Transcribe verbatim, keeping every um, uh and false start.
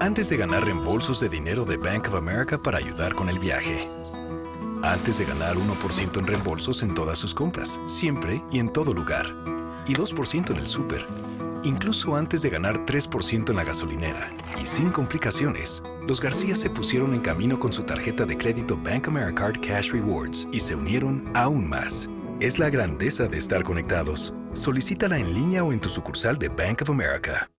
Antes de ganar reembolsos de dinero de Bank of America para ayudar con el viaje. Antes de ganar uno por ciento en reembolsos en todas sus compras, siempre y en todo lugar. Y dos por ciento en el súper. Incluso antes de ganar tres por ciento en la gasolinera. Y sin complicaciones, los García se pusieron en camino con su tarjeta de crédito Bank Americard Cash Rewards y se unieron aún más. Es la grandeza de estar conectados. Solicítala en línea o en tu sucursal de Bank of America.